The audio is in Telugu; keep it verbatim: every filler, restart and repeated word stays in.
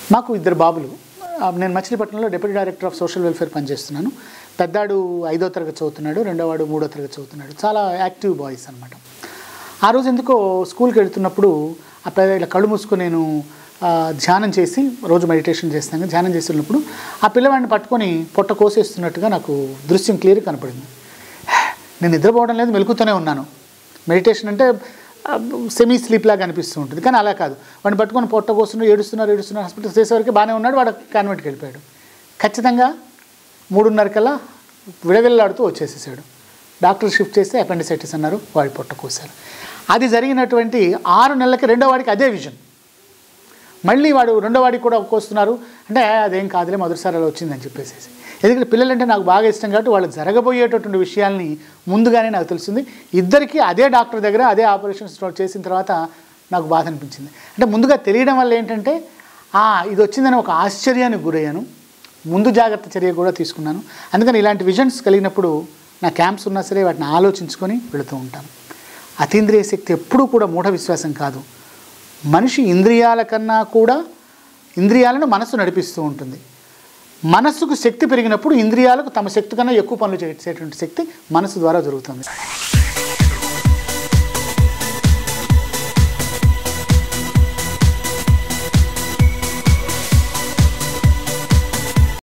మాకు ఇద్దరు బాబులు. నేను మచిలీపట్నంలో deputy director of social welfare పనిచేస్తున్నాను. పెద్దాడు ఐదో తరగతి చదువుతున్నాడు, రెండోవాడు మూడో తరగతి చదువుతున్నాడు. చాలా యాక్టివ్ బాయ్స్ అనమాట. ఆ రోజు ఎందుకో స్కూల్కి వెళ్తున్నప్పుడు ఆ పెద్ద ఇలా కళ్ళు మూసుకొని నేను ధ్యానం చేసి, రోజు మెడిటేషన్ చేస్తాను, ధ్యానం చేస్తున్నప్పుడు ఆ పిల్లవాడిని పట్టుకొని పొట్ట కోసేస్తున్నట్టుగా నాకు దృశ్యం క్లియర్ కనపడింది. నేను నిద్రపోవడం లేదు, మెలుకుతూనే ఉన్నాను. మెడిటేషన్ అంటే సెమీ స్లీప్ లాగా అనిపిస్తూ ఉంటుంది, కానీ అలా కాదు. వాడిని పట్టుకొని పొట్ట కోస్తున్నారు, ఏడుస్తున్నారు ఏడుస్తున్నారు హాస్పిటల్ చేసేవరకు బాగానే ఉన్నాడు. వాడు కాన్వెంట్కి వెళ్ళిపోయాడు. ఖచ్చితంగా మూడున్నర కల్లా విడవిల్లాడుతూ వచ్చేసేసాడు. డాక్టర్ షిఫ్ట్ చేస్తే అపెండిసైటిస్ అన్నారు, వాడి పొట్ట కోసారు. అది జరిగినటువంటి ఆరు నెలలకి రెండో వాడికి అదే విజన్. మళ్ళీ వాడు రెండో వాడికి కూడా కోస్తున్నారు అంటే అదేం కాదులే, మొదటిసారి అలా వచ్చిందని చెప్పేసి. ఎందుకంటే పిల్లలంటే నాకు బాగా ఇష్టం కాబట్టి వాళ్ళు జరగబోయేటటువంటి విషయాల్ని ముందుగానే నాకు తెలిసింది. ఇద్దరికీ అదే డాక్టర్ దగ్గర అదే ఆపరేషన్స్ చేసిన తర్వాత నాకు బాధ అనిపించింది. అంటే ముందుగా తెలియడం వల్ల ఏంటంటే ఇది వచ్చిందని ఒక ఆశ్చర్యానికి గురయ్యాను. ముందు జాగ్రత్త చర్య కూడా తీసుకున్నాను. అందుకని ఇలాంటి విజన్స్ కలిగినప్పుడు నా క్యాంప్స్ ఉన్నా సరే వాటిని ఆలోచించుకొని వెళుతూ ఉంటాను. అతీంద్రియ శక్తి ఎప్పుడూ కూడా మూఢ విశ్వాసం కాదు. మనిషి ఇంద్రియాల కన్నా కూడా ఇంద్రియాలను మనస్సు నడిపిస్తూ ఉంటుంది. మనస్సుకు శక్తి పెరిగినప్పుడు ఇంద్రియాలకు తమ శక్తి కన్నా ఎక్కువ పనులు చేసేటువంటి శక్తి మనసు ద్వారా జరుగుతుంది.